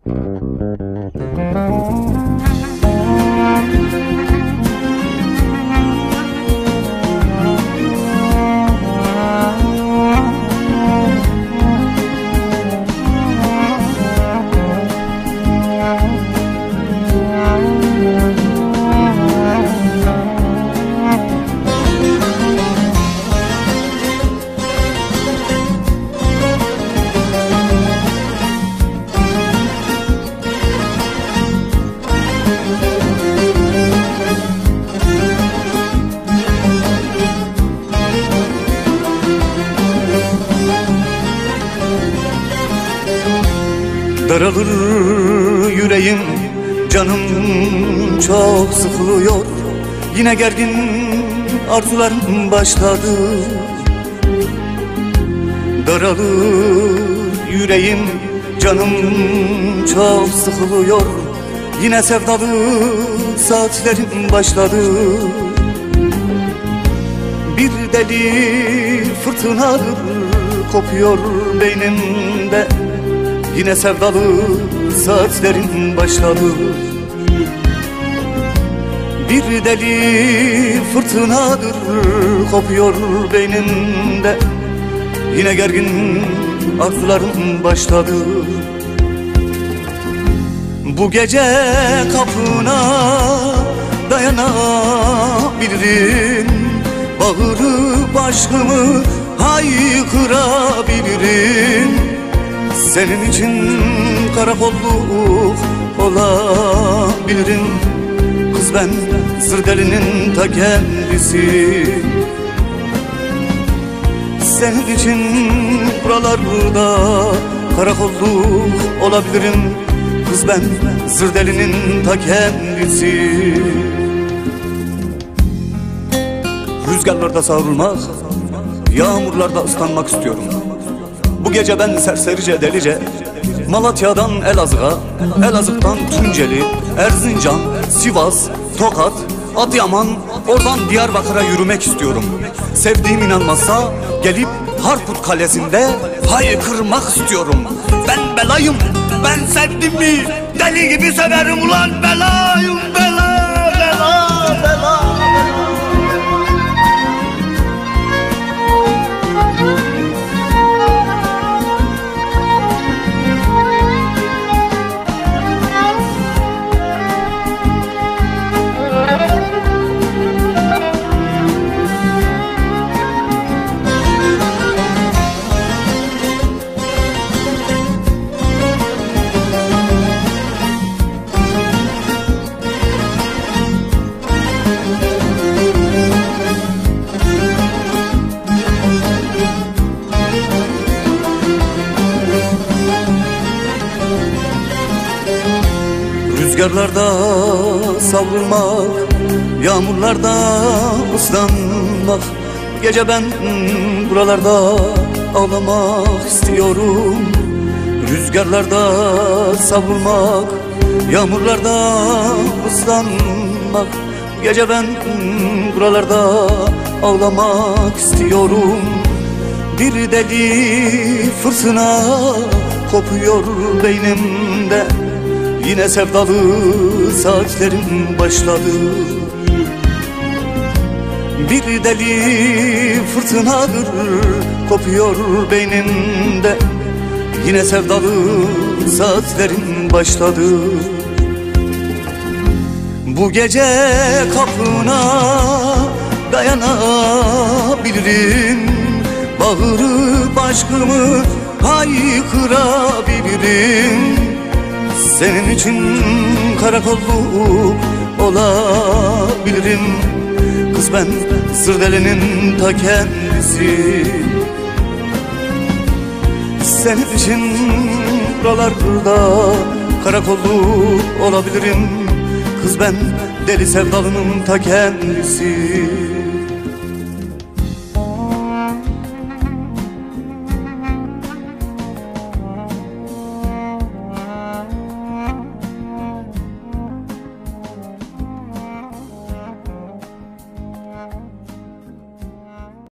Daralır yüreğim, canım çok sıkılıyor. Yine gergin arzularım başladı. Daralır yüreğim, canım çok sıkılıyor. Yine sevdalı saatlerim başladı. Bir deli fırtınadır kopuyor beynimde. Yine sevdalı saatlerim başladı. Bir deli fırtınadır kopuyor beynimde. Yine gergin arzularım başladı. Bu gece kapına dayanabilirim. Bağırıp aşkımı haykırabilirim. Senin için karakolluk olabilirim. Kız ben sır delinin ta kendisi. Senin için buralarda karakolluk olabilirim. Kız ben sır delinin ta kendisi. Rüzgarlarda savrulmak, yağmurlarda ıslanmak istiyorum. Bu gece ben serserice delice Malatya'dan Elazığ'a, Elazığ'dan Tunceli, Erzincan, Sivas, Tokat, Adıyaman, oradan Diyarbakır'a yürümek istiyorum. Sevdiğim inanmazsa gelip Harput Kalesi'nde haykırmak istiyorum. Ben belayım, ben sevdim mi deli gibi severim ulan, belayım, bela, bela, bela. Rüzgarlarda savrulmak, yağmurlarda ıslanmak. Gece ben buralarda ağlamak istiyorum. Rüzgarlarda savrulmak, yağmurlarda ıslanmak. Gece ben buralarda ağlamak istiyorum. Bir deli fırtına kopuyor beynimde. Yine sevdalı saatlerim başladı. Bir deli fırtınadır kopuyor beynimde. Yine sevdalı saatlerim başladı. Bu gece kapına dayanabilirim. Bağırıp aşkımı haykırabilirim. Senin için karakolluk olabilirim. Kız ben sır delinin ta kendisi. Senin için buralarda karakolluk olabilirim. Kız ben deli sevdalının ta kendisi.